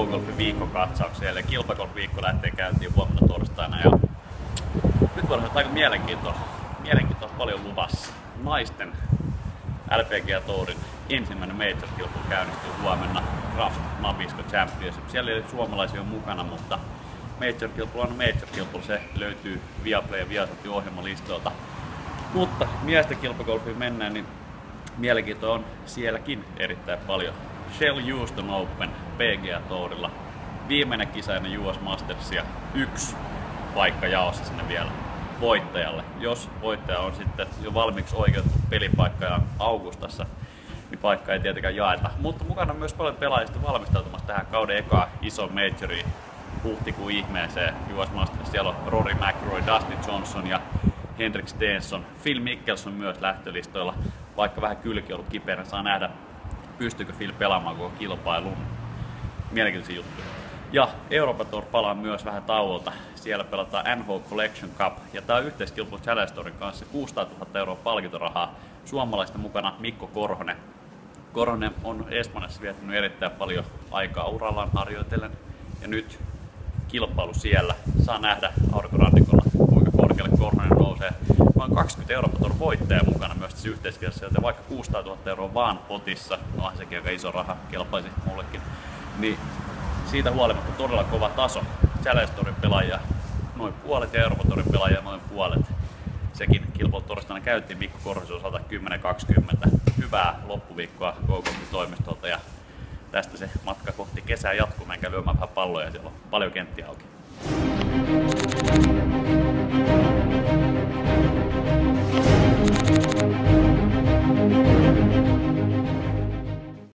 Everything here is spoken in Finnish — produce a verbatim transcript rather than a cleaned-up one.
GoGolfin viikkokatsaukseen. Eli kilpagolf-viikko lähtee käyntiin huomenna torstaina. Ja nyt voidaan aika mielenkiintoista. Mielenkiintoista paljon luvassa. Naisten L P G A Tourin ensimmäinen major-kilpailu käynnistyy huomenna. Craft Nabisco Championship. Siellä ei suomalaisia ole mukana, mutta major-kilpailu on major-kilpailu. Se löytyy Viaplay ja Viasatin ohjelmalistoilta. Mutta miesten kilpagolfiin mennään, niin mielenkiintoa on sielläkin erittäin paljon. Shell Houston Open P G A Tourilla. Viimeinen kisa ennen U S Mastersia. Yksi paikka jaossa sinne vielä voittajalle. Jos voittaja on sitten jo valmiiksi oikeutettu pelipaikka ja Augustassa, niin paikka ei tietenkään jaeta. Mutta mukana on myös paljon pelaajista valmistautumassa tähän kauden ekaan iso majoriin huhtikuun ihmeeseen U S Masterissa. Siellä on Rory McIlroy, Dustin Johnson ja Henrik Stenson. Phil Mickelson myös lähtölistoilla, vaikka vähän kylki ollut kipeänä. Saa nähdä, pystyykö Phil pelaamaan koko kilpailun. Mielenkiintoisia juttuja. Ja Euroopan Tour palaa myös vähän tauolta. Siellä pelataan N H Collection Cup. Ja tää on yhteiskilpailu Challenge Tourin kanssa kuusisataatuhatta euroa palkintorahaa. Suomalaista mukana Mikko Korhonen. Korhonen on Espanjassa viettänyt erittäin paljon aikaa urallaan harjoitellen. Ja nyt kilpailu siellä. Saa nähdä aurinkorannikolla, kuinka korkealle Korhonen nousee. Noin kaksikymmentä Euroopan Tour voittaja mukana myös tässä yhteiskilpailussa, joten vaikka kuusisataatuhatta euroa vaan potissa, no on sekin aika iso raha, kelpaisi mullekin, niin siitä huolimatta todella kova taso. Challenge Tourin pelaajia noin puolet ja Euroopan Tourin pelaajia noin puolet. Sekin kilpailu torstaina käytiin Mikko Korhosen osalta kymmenen kaksikymmentä. Hyvää loppuviikkoa GoGolfin toimistolta ja tästä se matka kohti kesää jatkuu. Menkää lyömään vähän palloja, siellä on paljon kenttiä auki.